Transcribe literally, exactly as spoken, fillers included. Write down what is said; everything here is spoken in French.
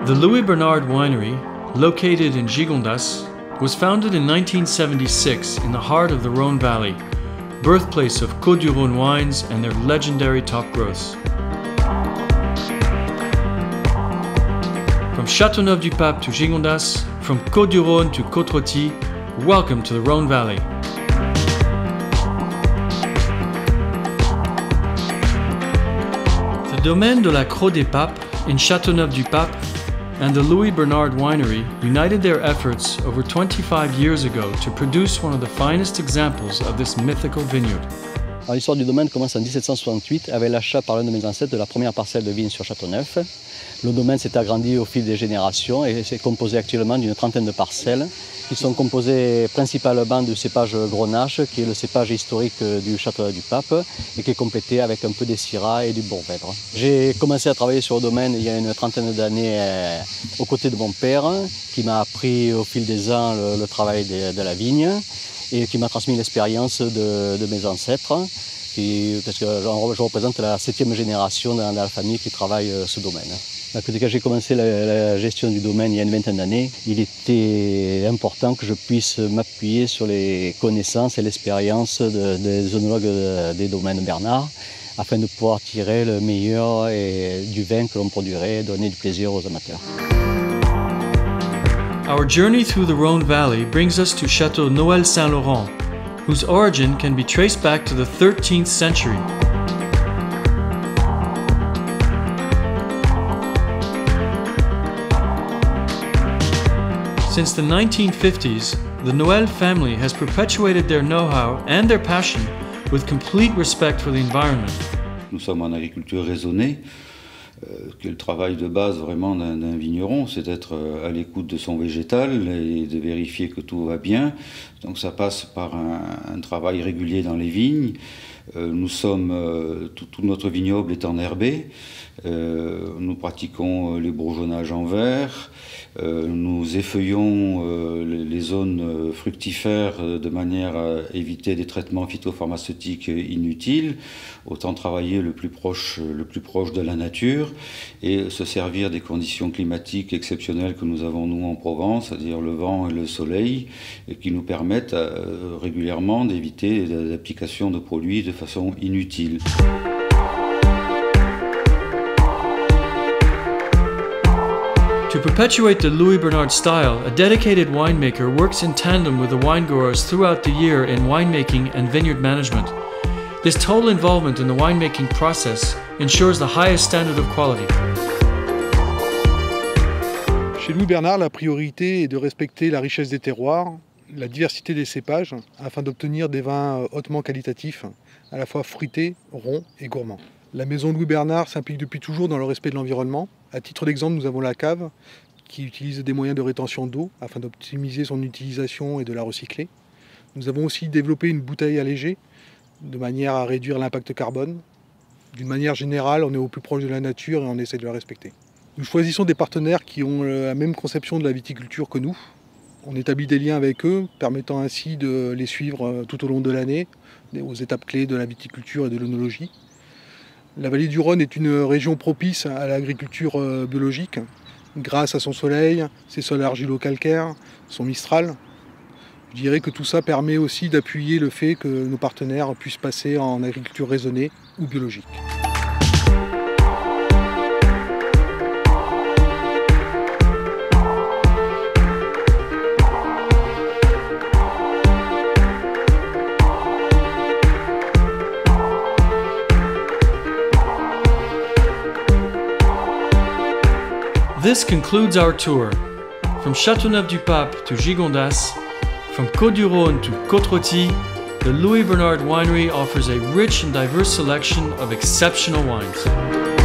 The Louis Bernard Winery, located in Gigondas, was founded in nineteen seventy-six in the heart of the Rhône Valley, birthplace of Côtes-du-Rhône wines and their legendary top growths. From Châteauneuf-du-Pape to Gigondas, from Côtes-du-Rhône to Côte-Rôtie, welcome to the Rhône Valley. The Domaine de la Croix des Papes in Châteauneuf-du-Pape and the Louis Bernard Winery united their efforts over twenty-five years ago to produce one of the finest examples of this mythical vineyard. L'histoire du domaine commence en dix-sept cent soixante-huit avec l'achat par l'un de mes ancêtres de la première parcelle de vigne sur Châteauneuf. Le domaine s'est agrandi au fil des générations et c'est composé actuellement d'une trentaine de parcelles qui sont composées principalement du cépage Grenache, qui est le cépage historique du Châteauneuf-du-Pape et qui est complété avec un peu des Syrah et du Bourvèdre. J'ai commencé à travailler sur le domaine il y a une trentaine d'années euh, aux côtés de mon père qui m'a appris au fil des ans le, le travail de, de la vigne et qui m'a transmis l'expérience de, de mes ancêtres, qui, parce que je représente la septième génération dans, dans la famille qui travaille ce domaine. Quand j'ai commencé la, la gestion du domaine il y a une vingtaine d'années, il était important que je puisse m'appuyer sur les connaissances et l'expérience de, des œnologues de, des domaines Bernard, afin de pouvoir tirer le meilleur et, du vin que l'on produirait et donner du plaisir aux amateurs. Our journey through the Rhône Valley brings us to Château Noël Saint-Laurent, whose origin can be traced back to the thirteenth century. Since the nineteen fifties, the Noël family has perpetuated their know-how and their passion with complete respect for the environment. Nous sommes en agriculture raisonnée, euh, qui est le travail de base vraiment d'un vigneron, c'est d'être à l'écoute de son végétal et de vérifier que tout va bien. Donc ça passe par un, un travail régulier dans les vignes. Euh, nous sommes, euh, tout, tout notre vignoble est enherbé. Euh, nous pratiquons les bourgeonnages en verre. Euh, nous effeuillons euh, les, les zones fructifères de manière à éviter des traitements phytopharmaceutiques inutiles. Autant travailler le plus proche, le plus proche de la nature et se servir des conditions climatiques exceptionnelles que nous avons nous en Provence, c'est-à-dire le vent et le soleil, et qui nous permettent euh, régulièrement d'éviter l'application de produits de façon inutile. To perpetuate the Louis Bernard style, a dedicated winemaker works in tandem with the winegrowers throughout the year in winemaking and vineyard management. This total involvement in the winemaking process ensures the highest standard of quality. Chez Louis Bernard, la priorité est de respecter la richesse des terroirs, la diversité des cépages, afin d'obtenir des vins hautement qualitatifs, à la fois fruités, ronds et gourmands. La maison Louis Bernard s'implique depuis toujours dans le respect de l'environnement. À titre d'exemple, nous avons la cave qui utilise des moyens de rétention d'eau afin d'optimiser son utilisation et de la recycler. Nous avons aussi développé une bouteille allégée de manière à réduire l'impact carbone. D'une manière générale, on est au plus proche de la nature et on essaie de la respecter. Nous choisissons des partenaires qui ont la même conception de la viticulture que nous. On établit des liens avec eux, permettant ainsi de les suivre tout au long de l'année, aux étapes clés de la viticulture et de l'œnologie. La vallée du Rhône est une région propice à l'agriculture biologique, grâce à son soleil, ses sols argilo-calcaires, son mistral. Je dirais que tout ça permet aussi d'appuyer le fait que nos partenaires puissent passer en agriculture raisonnée ou biologique. This concludes our tour. From Châteauneuf-du-Pape to Gigondas, from Côtes-du-Rhône to Côte-Rôtie, the Louis Bernard Winery offers a rich and diverse selection of exceptional wines.